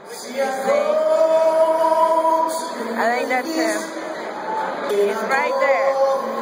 See? I think that's him. He's right there.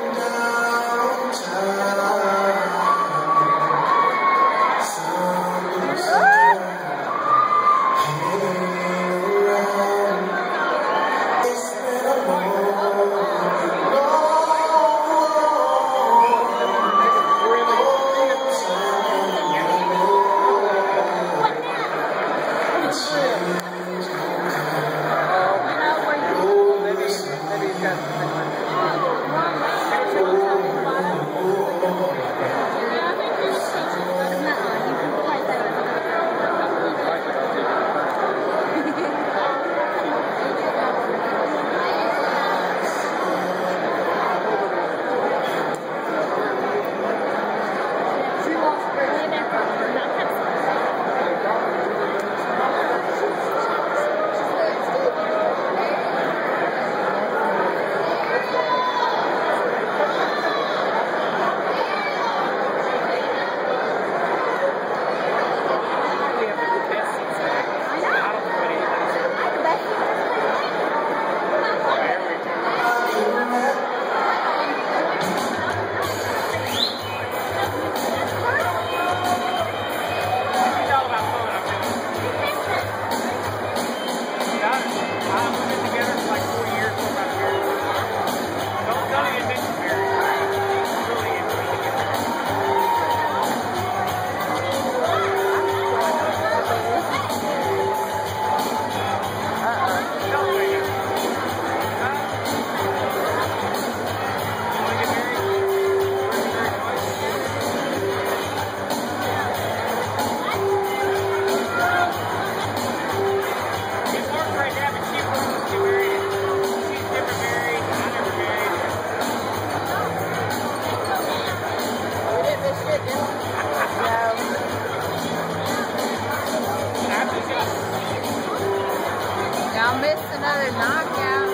Y'all missed another knockout.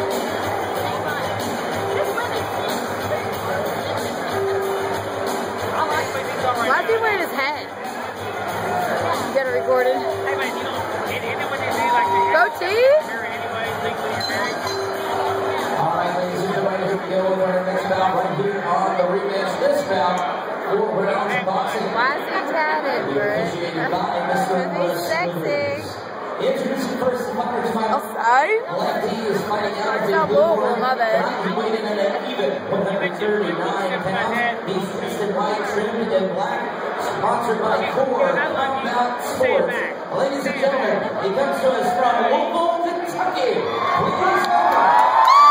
Why is he wearing his hat? You got it recorded. Goatee? Alright, ladies and gentlemen, here we go with our next bout right here on the rematch. This bout for Brown's Boxing. Why is he tatted, bro? He's sexy. Introducing first the fighters fight. Outside? Lefty is fighting out of the blue one, my bad. He's weighing in at even 139 pounds. He's dressed in white, trimmed in black. Sponsored by Core Combat Sports. Ladies and gentlemen, he comes to us from Louisville, Kentucky. Please welcome.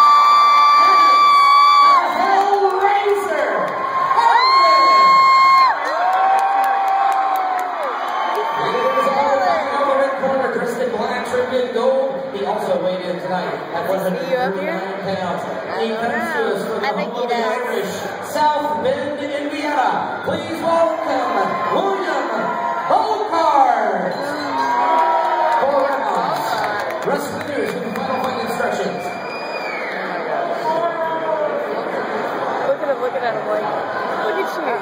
He also weighed in tonight at 139 pounds. He comes to us from the home of the Irish, South Bend, Indiana. Please welcome William Holcart. 4 rounds. Rest winners with final fight instructions. Look at him, look at him, like, look at you.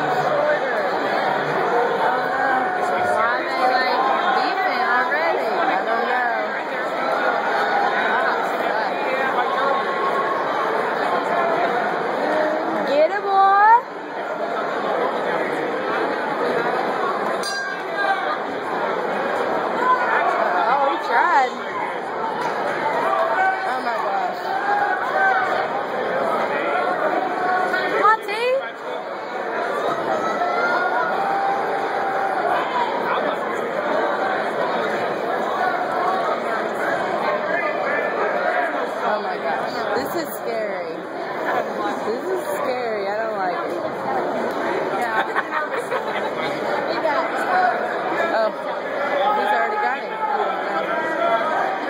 This is scary. This is scary. I don't like it. Oh, he's already got it.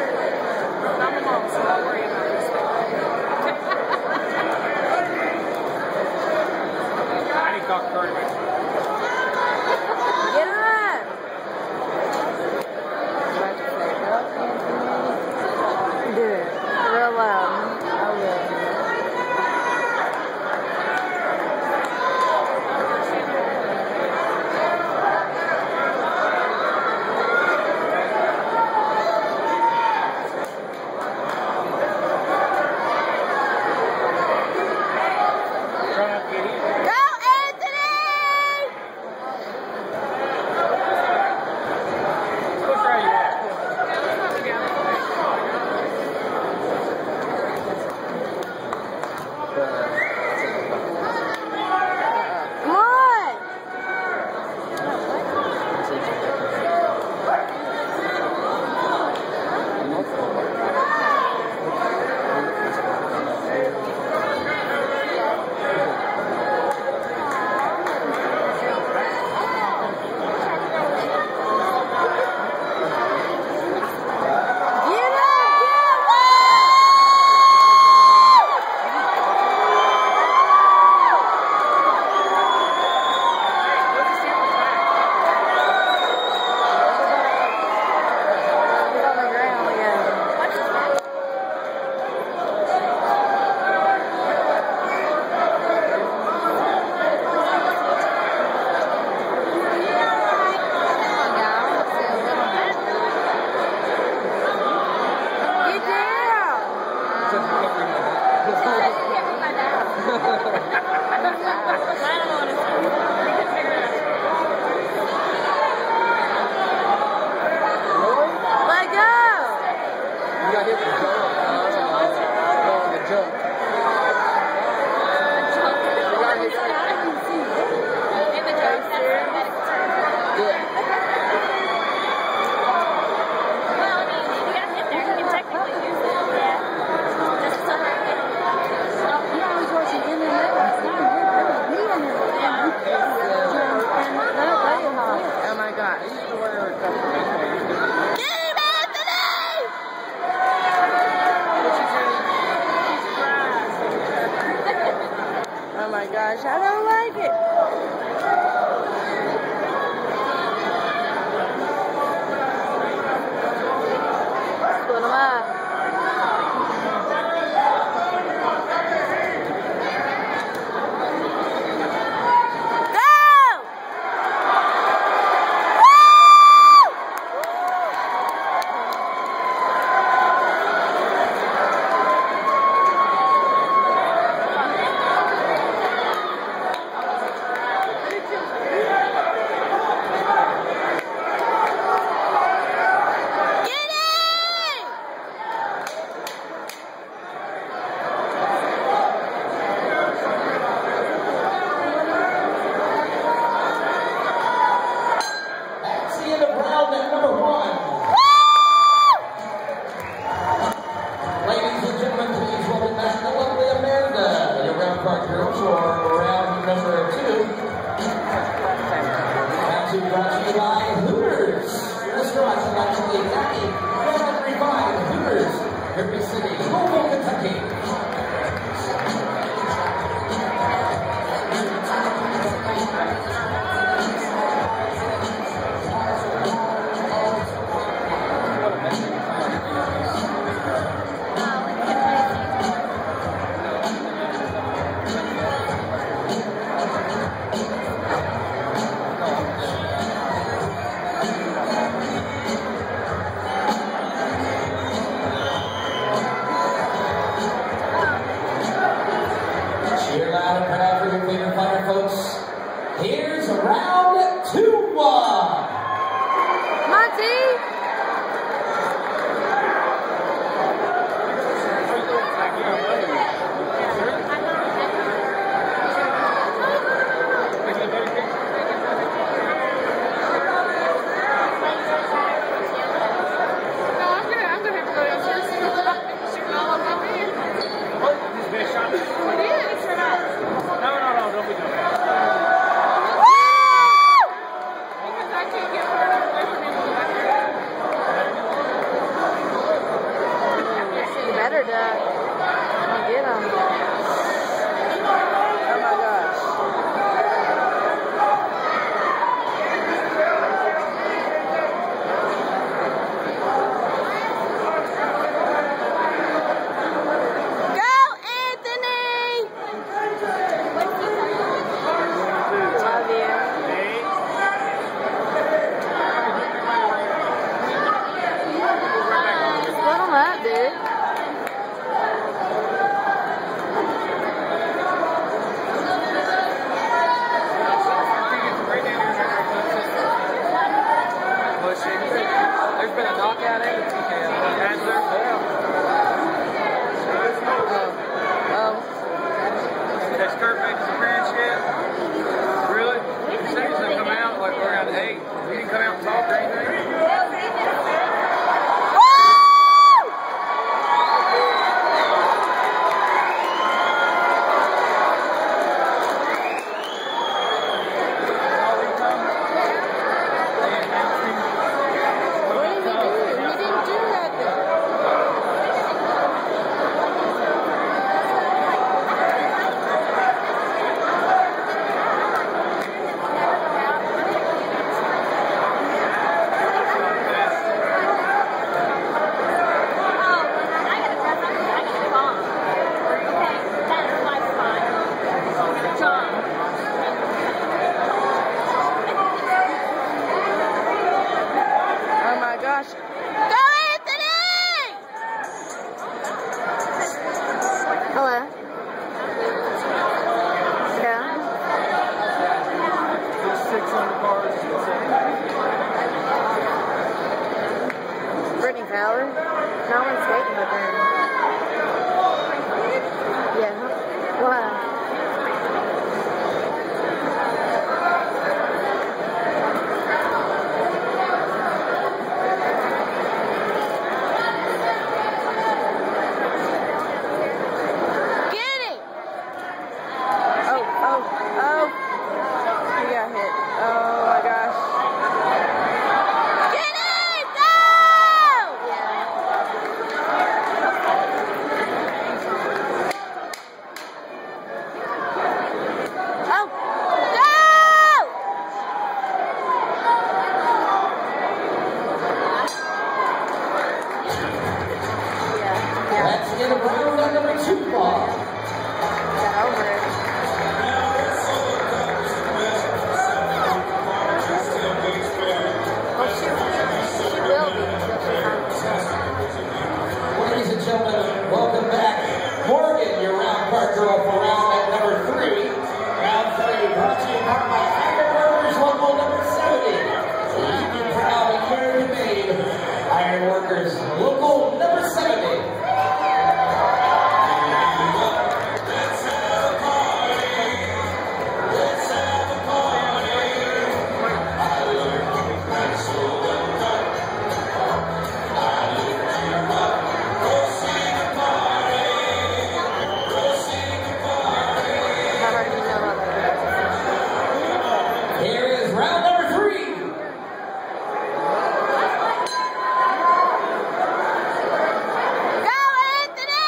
hit the jump. The jump. Oh my gosh. Oh my gosh, I don't like it. Split them up. Brought to you by Hooters. Restaurants and actually Kentucky. 135 Hooters. Every city. Louisville, Kentucky. Cheer loud and proud for your freedom fighter, folks. Here's round 2. Monty! Better to get him. Oh my gosh. Go, Anthony! Love you. Split them up, dude. There's been a knockout in it. Has Kurt made his appearance yet? Really? He said he's gonna come out like around 8. He didn't come out and talk or anything. no one's skating with them. Yeah. What? Get it! Oh. He got hit. Oh my gosh. Get it! Go! Yeah. Oh! Go! Yeah. Let's get a round on number 2 ball. Got over it. Well, she will be until she finds it. Ladies and gentlemen, welcome back. Morgan, your round part girl for round at number 3. Round 3 brought to you by Iron Workers Local number 70. Leave you proud and carry made. Iron Workers Local number 70. I already know how that Here is round number 3. Go, Anthony!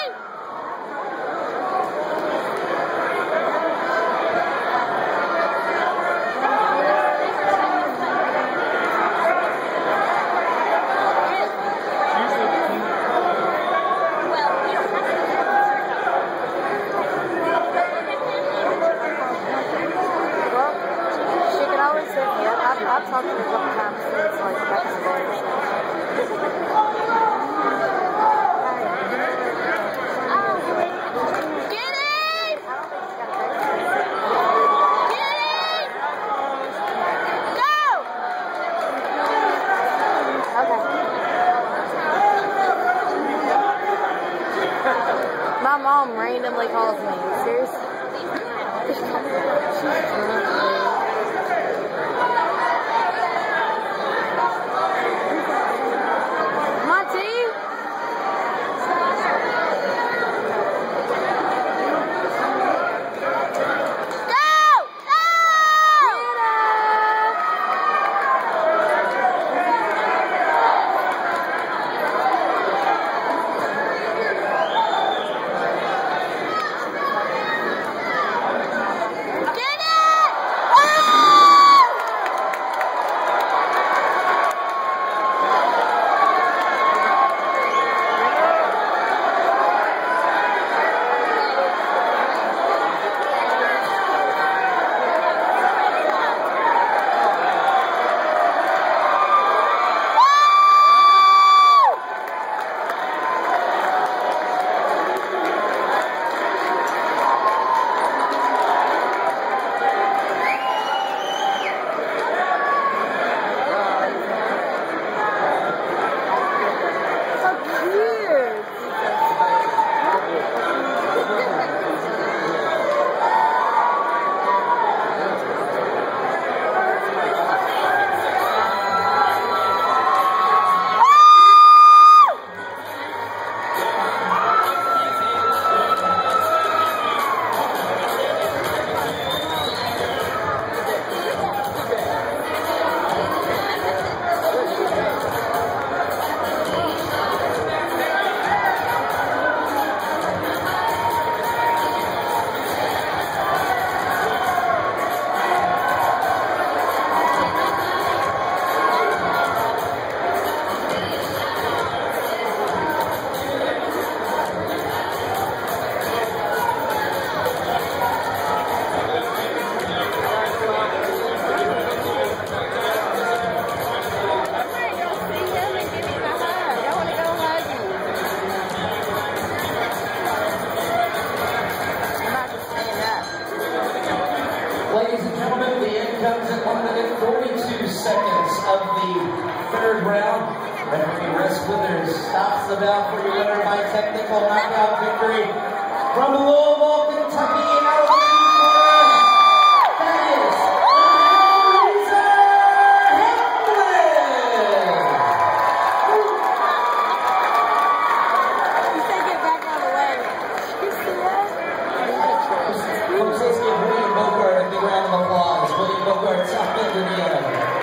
Well, she can always hit me. I've talked to her a couple times since, like, back in the day. Get it! Get it! Go! Okay. My mom randomly calls me. Seriously? She's drunk. Get it! Withers stops the bout for your winner by technical knockout victory from Louisville, Kentucky, out of the corner. That is Lisa Hamlin. You said get back out of the way. You see that? Folks, let's give William Bogart a big round of applause. William Bogart, South Bend, Indiana.